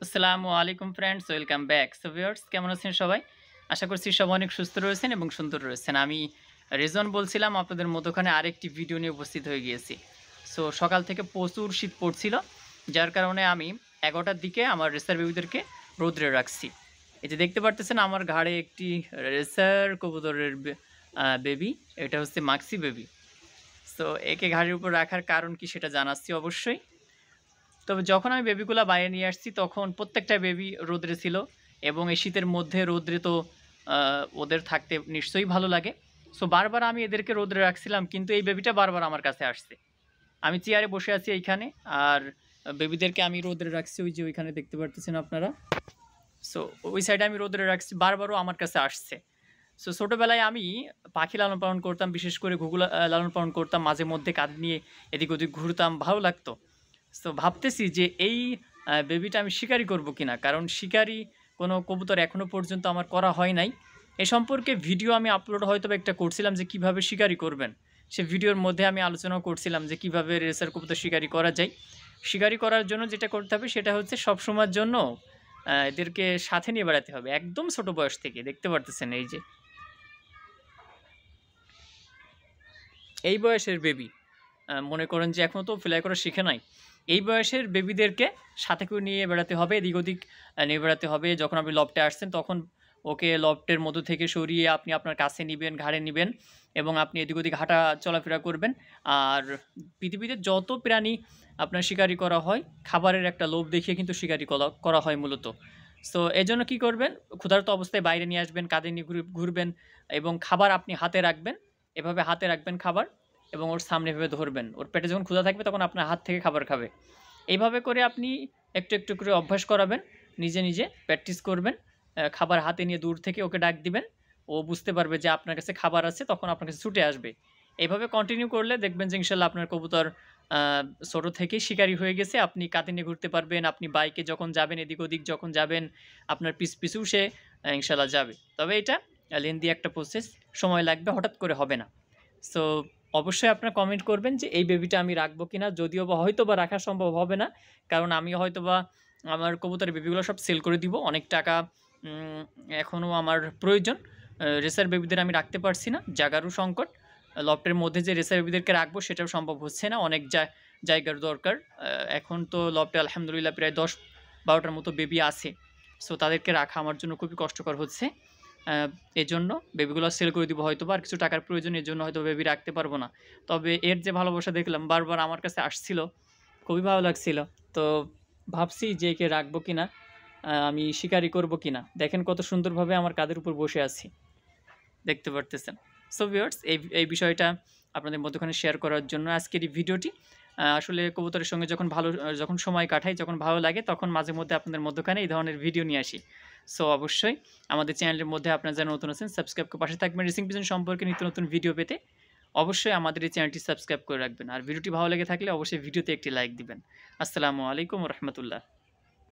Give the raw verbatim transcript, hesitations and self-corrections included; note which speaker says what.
Speaker 1: আসসালামু আলাইকুম friends, welcome back. So viewers, কেমন আছেন সবাই? আশা করছি সবাই অনেক সুস্থ রয়েছেন এবং সুন্দর রয়েছেন। আমি রেজন বলছিলাম, আপনাদের মধ্যখানে আরেকটি ভিডিও নিয়ে উপস্থিত হয়ে গিয়েছি। সো সকাল থেকে প্রচুর শীত পড়ছিল, যার কারণে আমি এগারোটার দিকে আমার রেসার বেবিদেরকে রৌদ্রে রাখছি। এই যে দেখতে পারতেছেন আমার ঘাড়ে একটি রেসার কবুতরের বেবি, এটা হচ্ছে মাক্সি বেবি। সো একে ঘাড়ের উপর রাখার কারণ কি সেটা জানাচ্ছি অবশ্যই। তবে যখন আমি বেবিগুলা বাইরে নিয়ে আসছি তখন প্রত্যেকটা বেবি রোদ্রে ছিল, এবং এই শীতের মধ্যে রোদ্রে তো ওদের থাকতে নিশ্চয়ই ভালো লাগে। সো বারবার আমি এদেরকে রোদ্রে রাখছিলাম, কিন্তু এই বেবিটা বারবার আমার কাছে আসছে। আমি চেয়ারে বসে আছি এইখানে, আর বেবিদেরকে আমি রোদ্রে রাখছি ওই যে ওইখানে দেখতে পারতেছেন আপনারা। সো ওই সাইডে আমি রোদ্রে রাখছি, বারবারও আমার কাছে আসছে। সো ছোটোবেলায় আমি পাখি লালন পালন করতাম, বিশেষ করে ঘুঘু লালন পালন করতাম, মাঝে মধ্যে কাঁধে নিয়ে এদিক ওদিক ঘুরতাম, ভালো লাগতো। সো ভাবতেছি যে এই বেবিটা আমি শিকারি করব কিনা, কারণ শিকারি কোনো কবুতর এখনও পর্যন্ত আমার করা হয় নাই। এ সম্পর্কে ভিডিও আমি আপলোড হয়তো একটা করছিলাম যে কিভাবে শিকারি করবেন, সে ভিডিওর মধ্যে আমি আলোচনাও করছিলাম যে কিভাবে রেসার কবুতর শিকারি করা যায়। শিকারি করার জন্য যেটা করতে হবে সেটা হচ্ছে সবসময়ের জন্য এদেরকে সাথে নিয়ে বেড়াতে হবে, একদম ছোট বয়স থেকে। দেখতে পারতেছেন এই যে এই বয়সের বেবি, মনে করেন যে এখনও তো ফ্লাই করা শিখে নাই, এই বয়সের বেবিদেরকে সাথে করে নিয়ে বেড়াতে হবে, এদিক ওদিক নিয়ে বেড়াতে হবে। যখন আপনি লফটে আসছেন তখন ওকে লফটের মধ্য থেকে সরিয়ে আপনি আপনার কাছে নেবেন, ঘাড়ে নেবেন, এবং আপনি এদিক ওদিক হাঁটা চলাফেরা করবেন। আর পৃথিবীতে যত প্রাণী আপনার শিকারি করা হয়, খাবারের একটা লোভ দেখিয়ে কিন্তু শিকারি করা হয় মূলত। সো এই জন্য কী করবেন, ক্ষুধার্ত অবস্থায় বাইরে নিয়ে আসবেন, কাঁধে নিয়ে ঘুরবেন, এবং খাবার আপনি হাতে রাখবেন, এভাবে হাতে রাখবেন খাবার, এবং ওর সামনে ভেবে ধরবেন। ওর পেটে যখন ক্ষুধা থাকবে তখন আপনার হাত থেকে খাবার খাবে। এইভাবে করে আপনি একটু একটু করে অভ্যাস করাবেন, নিজে নিজে প্র্যাকটিস করবেন। খাবার হাতে নিয়ে দূর থেকে ওকে ডাক দিবেন, ও বুঝতে পারবে যে আপনার কাছে খাবার আছে, তখন আপনার কাছে ছুটে আসবে। এইভাবে কন্টিনিউ করলে দেখবেন যে ইনশাল্লাহ আপনার কবুতর ছোটো থেকেই শিকারি হয়ে গেছে। আপনি কাঁধে নিয়ে ঘুরতে পারবেন, আপনি বাইকে যখন যাবেন, এদিক ওদিক যখন যাবেন, আপনার পিছ পিছুও সে ইনশাল্লাহ যাবে। তবে এটা লেন্দি একটা প্রসেস, সময় লাগবে, হঠাৎ করে হবে না। সো অবশ্যই আপনারা কমেন্ট করবেন যে এই বেবিটা আমি রাখবো কিনা, যদিও বা হয়তো বা রাখা সম্ভব হবে না, কারণ আমি হয়তো বা আমার কবুতরের বেবিগুলো সব সেল করে দিব। অনেক টাকা এখনও আমার প্রয়োজন, রেসার বেবিদের আমি রাখতে পারছি না, জায়গারও সংকট। লফটের মধ্যে যে রেসার বেবিদেরকে রাখবো সেটাও সম্ভব হচ্ছে না, অনেক জায়গার দরকার। এখন তো লফটে আলহামদুলিল্লাহ প্রায় দশ বারোটার মতো বেবি আছে। সো তাদেরকে রাখা আমার জন্য খুবই কষ্টকর হচ্ছে। এই জন্য বেবিগুলো সেল করে দিব হয়তো, বা আর কিছু টাকার প্রয়োজন, এর জন্য হয়তো বেবি রাখতে পারবো না। তবে এর যে ভালোবাসা দেখলাম, বারবার আমার কাছে আসছিল, খুবই ভালো লাগছিল। তো ভাবছি যে একে রাখবো কিনা, আমি শিকারি করব কিনা। দেখেন কত সুন্দরভাবে আমার কাঁধের উপর বসে আছি, দেখতে পারতেছেন। সো ভিউয়ার্স, এই এই বিষয়টা আপনাদের মধ্যখানে শেয়ার করার জন্য আজকের এই ভিডিওটি। আসলে কবুতরের সঙ্গে যখন ভালো যখন সময় কাটাই, যখন ভালো লাগে, তখন মাঝে মধ্যে আপনাদের মধ্যখানে এই ধরনের ভিডিও নিয়ে আসি। সো অবশ্যই আমাদের চ্যানেলের মধ্যে আপনারা যারা নতুন আছেন, সাবস্ক্রাইব করে পাশে থাকবেন। রেসিং পিজন সম্পর্কে নিত্য নতুন ভিডিও পেতে অবশ্যই আমাদের এই চ্যানেলটি সাবস্ক্রাইব করে রাখবেন। আর ভিডিওটি ভালো লেগে থাকলে অবশ্যই ভিডিওতে একটি লাইক দিবেন। আসসালামু আলাইকুম রহমতুল্লাহ।